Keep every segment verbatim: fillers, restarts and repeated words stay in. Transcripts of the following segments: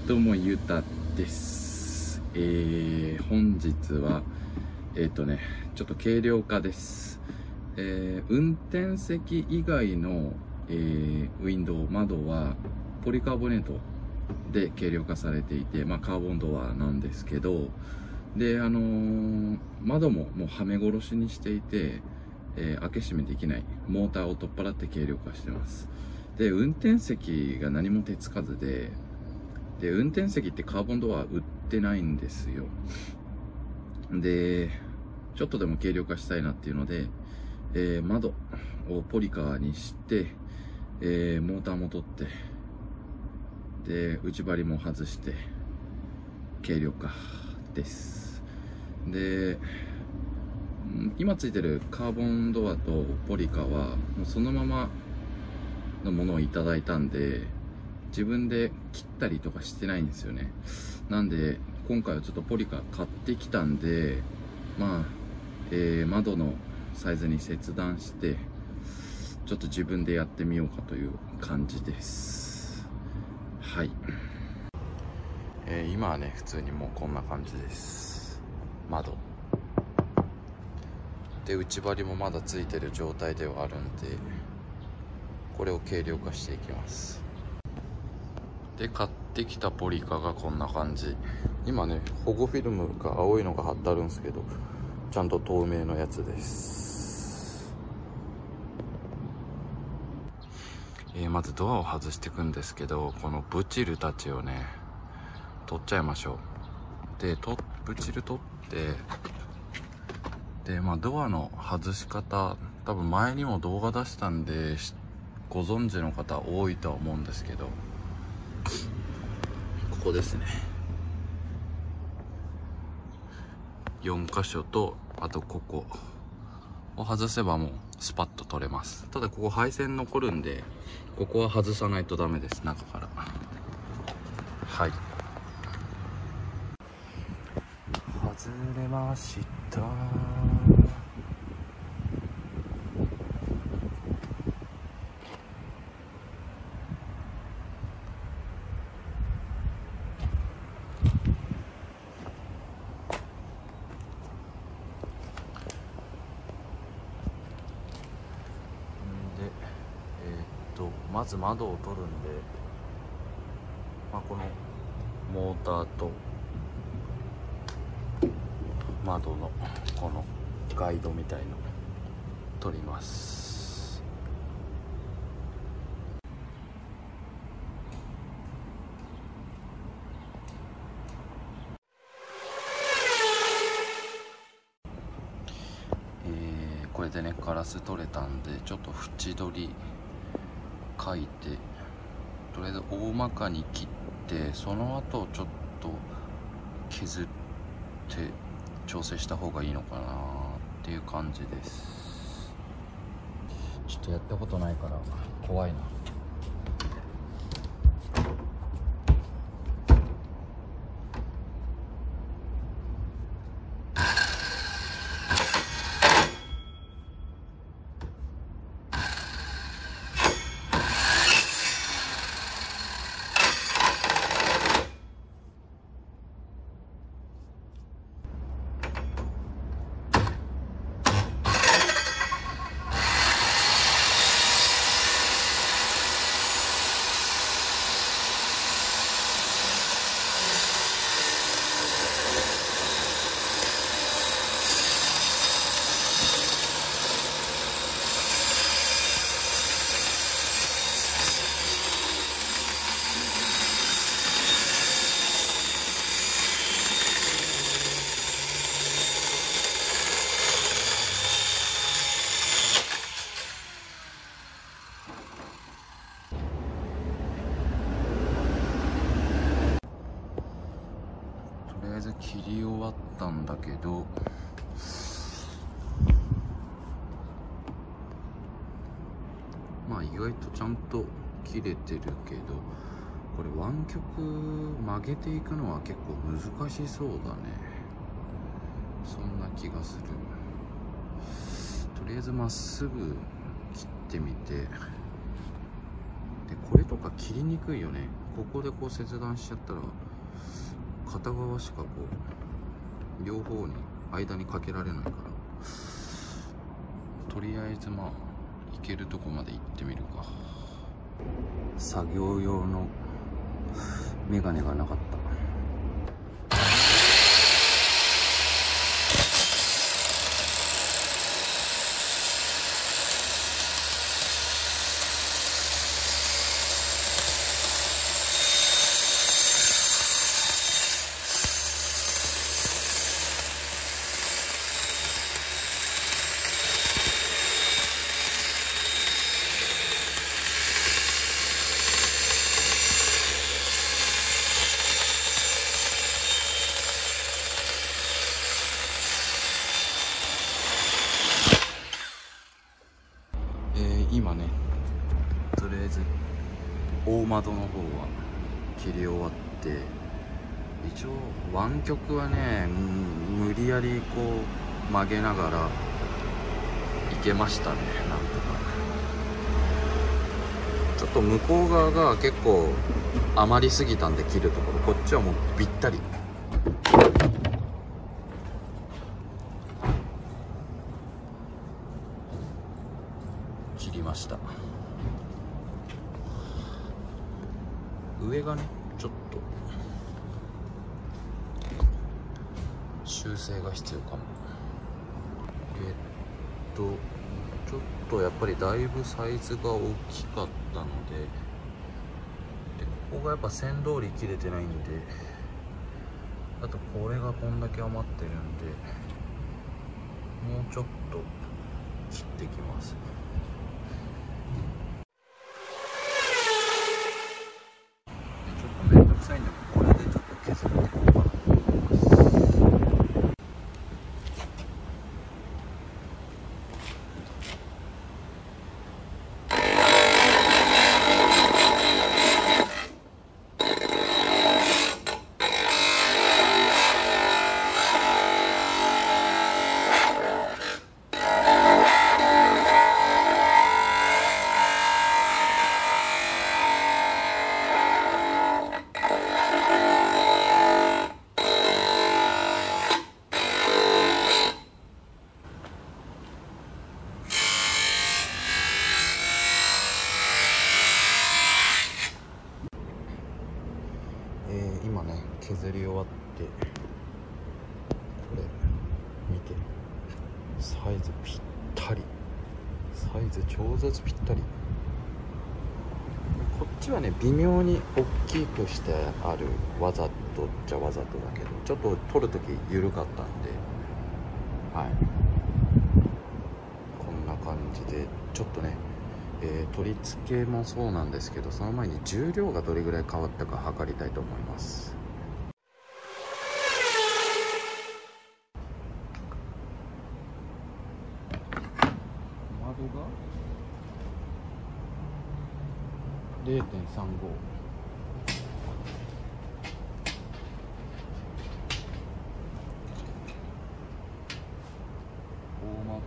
どうもゆうたです。えー、本日はえっ、ー、とねちょっと軽量化です。えー、運転席以外の、えー、ウィンドウ窓はポリカーボネートで軽量化されていて、まあ、カーボンドアなんですけど、であのー、窓ももうはめ殺しにしていて、えー、開け閉めできないモーターを取っ払って軽量化してます。で運転席が何も手つかずでで運転席ってカーボンドア売ってないんですよ。でちょっとでも軽量化したいなっていうので、えー、窓をポリカーにして、えー、モーターも取ってで内張りも外して軽量化です。で今ついてるカーボンドアとポリカはもうそのままのものをいただいたんで、自分で切ったりとかしてないんですよね。なんで今回はちょっとポリカ買ってきたんで、まあ、えー、窓のサイズに切断してちょっと自分でやってみようかという感じです。はい、えー、今はね普通にもうこんな感じです。窓で内張りもまだついてる状態ではあるんで、これを軽量化していきます。で買ってきたポリカがこんな感じ。今ね保護フィルムが青いのが貼ってあるんですけど、ちゃんと透明のやつです。えー、まずドアを外していくんですけど、このブチルたちをね取っちゃいましょう。でとブチル取ってでまあドアの外し方、多分前にも動画出したんでご存知の方多いとは思うんですけど、ここですね。よん箇所とあとここを外せばもうスパッと取れます。ただここ配線残るんで、ここは外さないとダメです、中から。はい、外れました。まず窓を取るんで、まあ、このモーターと窓のこのガイドみたいの取ります。えー、これでねガラス取れたんで、ちょっと縁取り書いて、とりあえず大まかに切って、その後ちょっと削って調整した方がいいのかなっていう感じです。ちょっとやったことないから怖いな。切り終わったんだけど、まあ意外とちゃんと切れてるけど、これ湾曲曲げていくのは結構難しそうだね。そんな気がする。とりあえずまっすぐ切ってみて、でこれとか切りにくいよね。 ここでこう切断しちゃったら片側しかこう両方に間にかけられないから、とりあえずまあ行けるとこまで行ってみるか。作業用のメガネがなかった。今ね、とりあえず大窓の方は切り終わって、一応湾曲はね、無理やりこう曲げながらいけましたね。なんとかちょっと向こう側が結構余りすぎたんで切るところ、こっちはもうぴったり切りました。上がねちょっと修正が必要かも。えっとちょっとやっぱりだいぶサイズが大きかったので、でここがやっぱ線通り切れてないんで、あとこれがこんだけ余ってるんで、もうちょっと切っていきます。めんどくさいんで、これでちょっと削っていこうかなと思います。えー、今ね削り終わって、これ見て、サイズぴったり、サイズ超絶ぴったり。こっちはね微妙に大きくしてある、わざとっちゃわざとだけど、ちょっと取るとき緩かったんで、はい、こんな感じでちょっとね、えー、取り付けもそうなんですけど、その前に重量がどれぐらい変わったか測りたいと思います。窓が れいてんさんご、大窓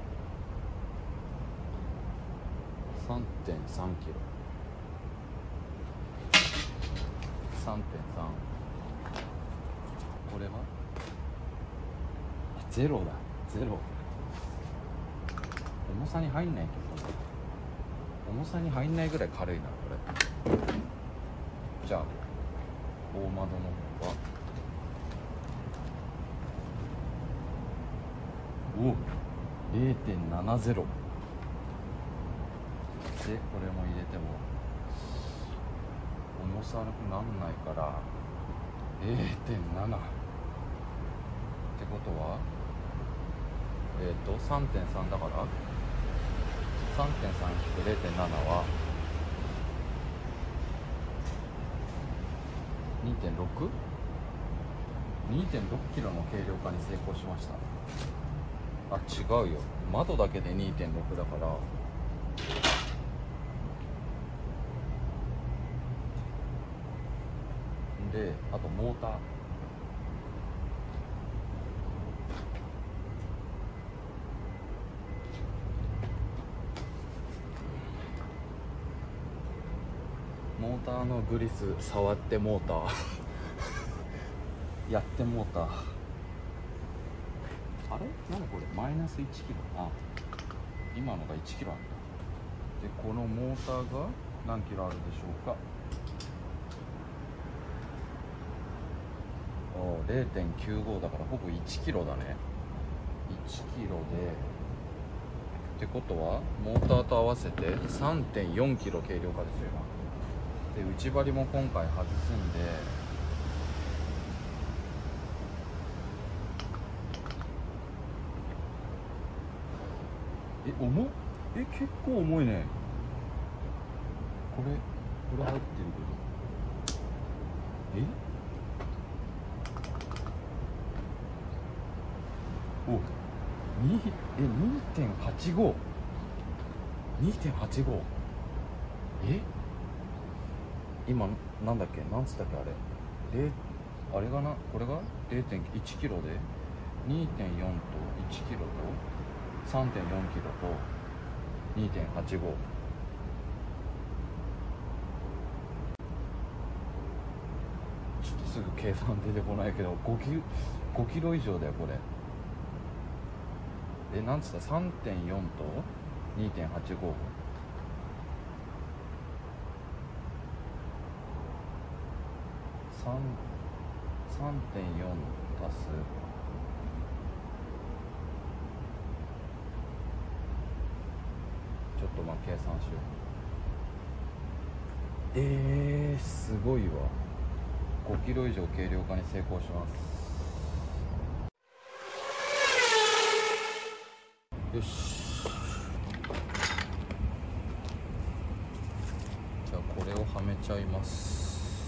さんてんさんキロ、 さんてんさん、これはゼロだ、ゼロ。重さに入んないけど、重さに入んないぐらい軽いなこれ。じゃあ大窓の方はお れいてんななゼロで、これも入れても重さなくなんないから れいてんなな ってことはえっと さんてんさん だから さんてんさん引く れいてんなな は にてんろく？にてんろく キロの軽量化に成功しました。あ、違うよ、窓だけで にてんろく だから、で、あとモーター、モーターのグリス触ってモーターやってモーター、あれ何これ、マイナスいちキロ、あ、今のがいちキロあるんだ。でこのモーターが何キロあるでしょうか。お れいてんきゅうご だからほぼいちキロだね。いちキロでってことはモーターと合わせて さんてんよんキロ軽量化ですよ今。で内張りも今回外すんで、え重っ、え結構重いねこれ。これ入ってるけど、えおにえ にてんはちご にてんはちご え今なんだっけ、なんつったっけあれ、あれがな、これが れいてんいちキロで にてんよん といちキロと さんてんよんキロと にてんはちご、ちょっとすぐ計算出てこないけどごキロ、ごキロ以上だよこれ。え、なんつった さんてんよん と にてんはちご、 さん さんてんよん足すちょっとまあ計算しよう。えー、すごいわ。ごキロ以上軽量化に成功します。よし、じゃあこれをはめちゃいます。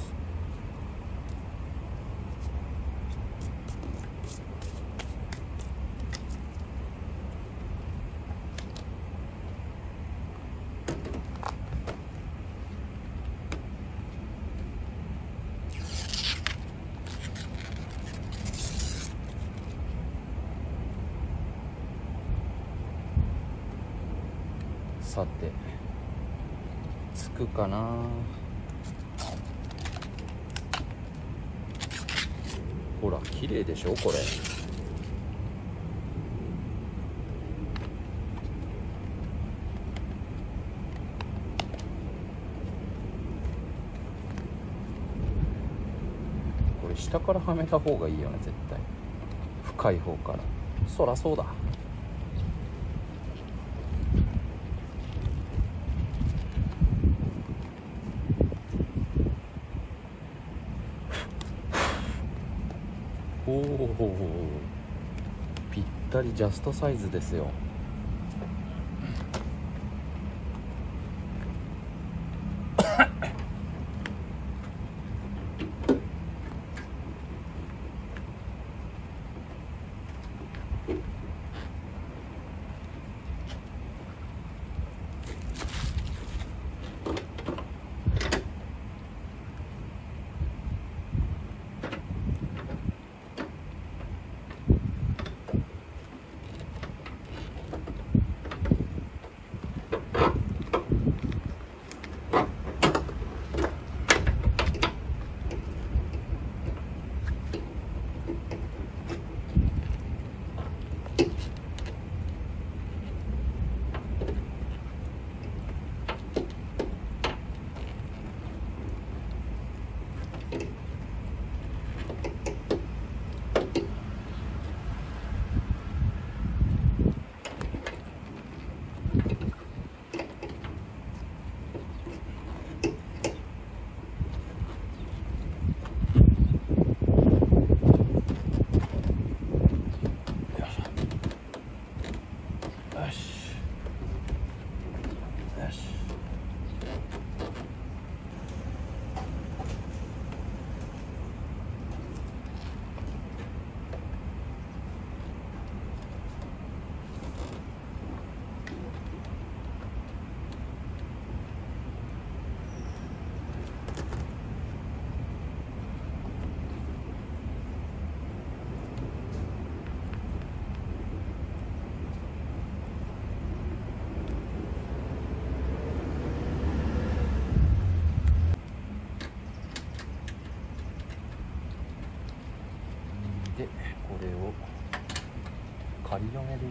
さてつくかな。ほら綺麗でしょこれ。これ下からはめた方がいいよね絶対。深い方から。そらそうだ。おお、ぴったりジャストサイズですよ。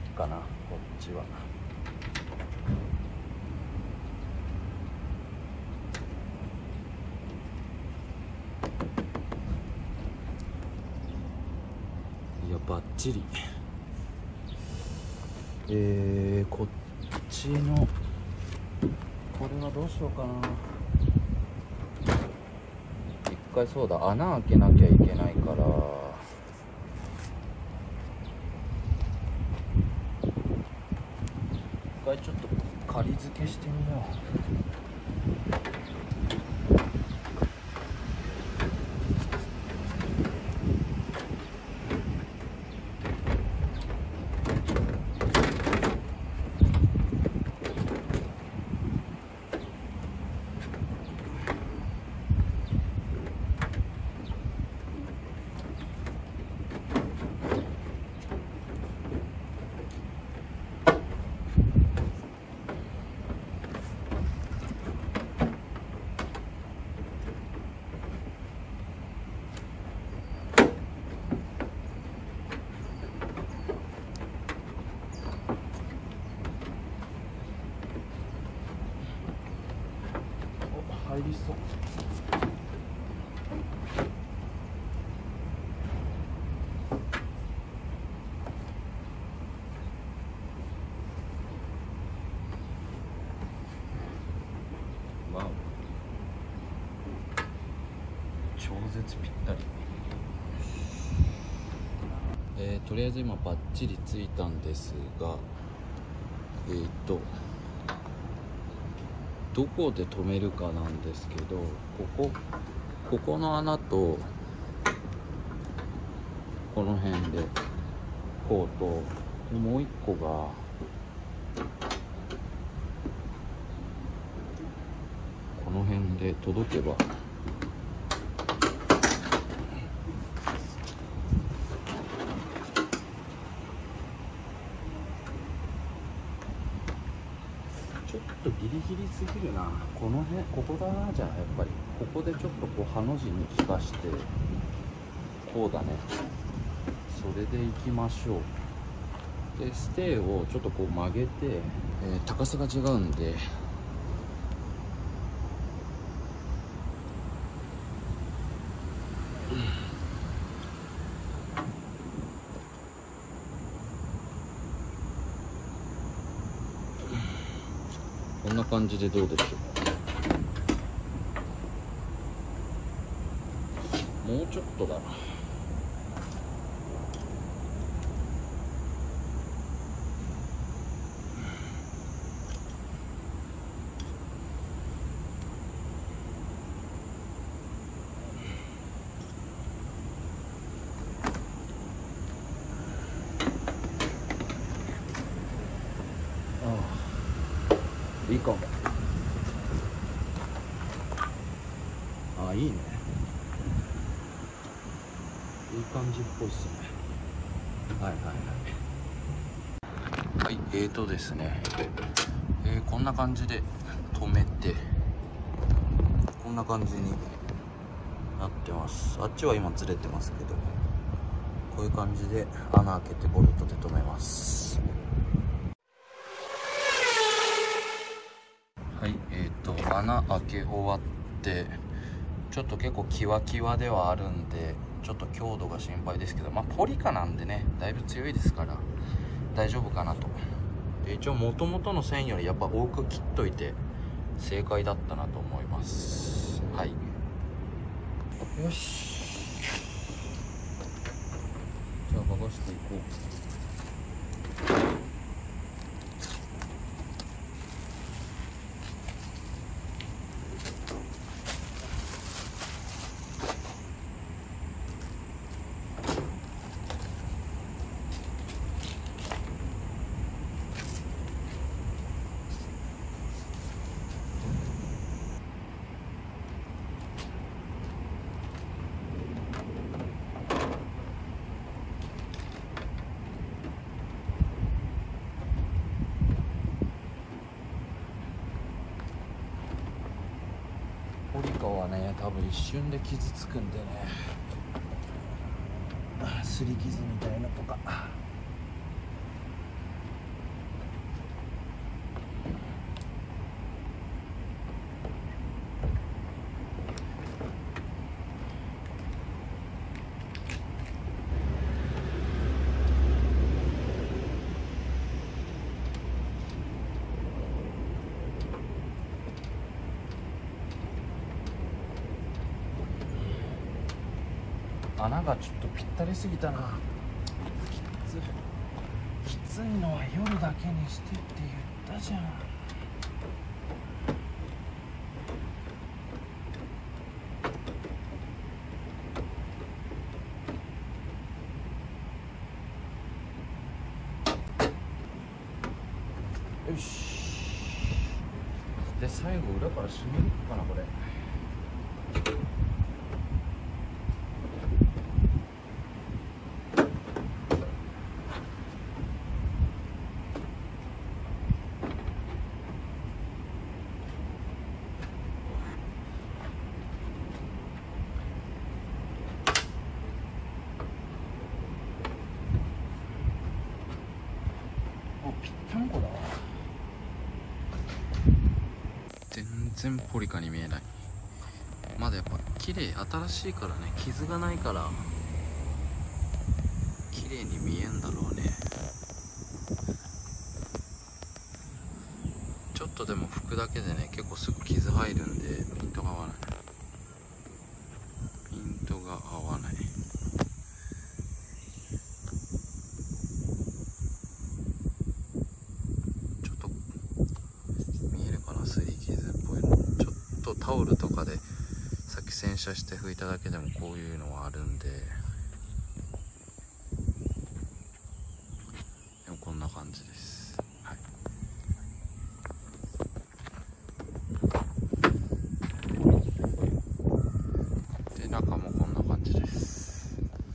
気かな、こっちは。いやバッチリ。えー、こっちのこれはどうしようかな。一回そうだ、穴開けなきゃいけないから、一回ちょっと仮付けしてみよう。入りそう。わお、超絶ぴったり。えー、とりあえず今バッチリついたんですが、えー、っとどこで止めるかなんですけど、ここここの穴とこの辺でこうと、もう一個がこの辺で届けばちょっとギリギリすぎるな。この辺、ここだな。じゃあやっぱりここでちょっとこうハの字に効かして、こうだね。それでいきましょう。でステーをちょっとこう曲げて、えー、高さが違うんで、こんな感じでどうでしょう。もうちょっとだな。いいかも。あ、いいね。いい感じっぽいっすね。はいはいはい。はい、えーとですね、えー、こんな感じで止めて、こんな感じになってます。あっちは今ずれてますけど、こういう感じで穴開けてボルトで止めます。はい、えーと穴開け終わって、ちょっと結構キワキワではあるんで、ちょっと強度が心配ですけど、まあポリカなんでね、だいぶ強いですから大丈夫かなと。で一応元々の線よりやっぱ多く切っといて正解だったなと思います。はい、よし、じゃあ剥がしていこう。ポリカはね、多分一瞬で傷つくんでね、すり傷みたいなとか。 穴がちょっとぴったりすぎたな。きつきついのは夜だけにしてって言ったじゃん。よし。で最後裏から締めるかなこれ。ぴったんこだわ。全然ポリカに見えない。まだやっぱ綺麗、新しいからね、傷がないから綺麗に見えんだろうね。ちょっとでも拭くだけでね、結構すぐ傷入るんで、ピントが合わないピントが合わない。タオルとかでさっき洗車して拭いただけでもこういうのはあるんで、でもこんな感じです。はい、で中もこんな感じです。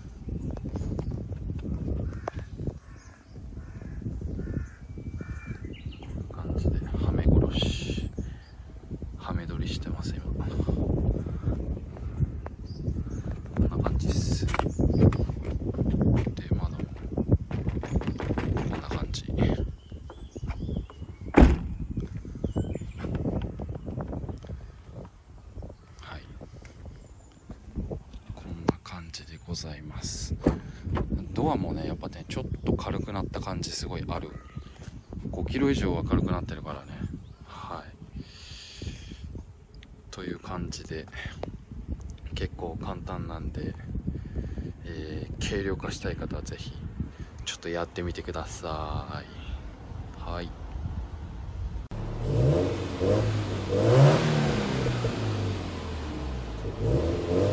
こういう感じではめ殺しはめ撮りしてます今。こんな感じです。で窓もこんな感じ。はい、こんな感じでございます。ドアもねやっぱねちょっと軽くなった感じすごいある。ごキロ以上は軽くなってるからね。という感じで結構簡単なんで、えー、軽量化したい方はぜひちょっとやってみてください。はい。 うん。